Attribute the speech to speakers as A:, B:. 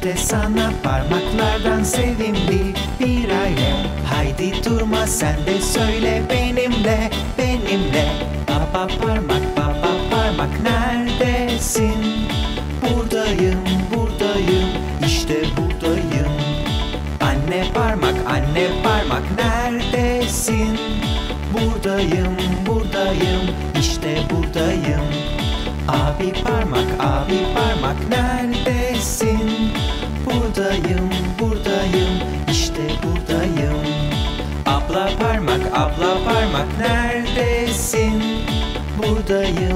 A: İşte sana parmaklardan sevimli bir aile. Haydi durma sen de söyle benimle, benimle. Baba parmak neredesin? Buradayım, buradayım, işte buradayım. Anne parmak neredesin? Buradayım, buradayım, işte buradayım. Abi parmak neredesin? Buradayım, buradayım, işte buradayım. Abla parmak neredesin? Buradayım,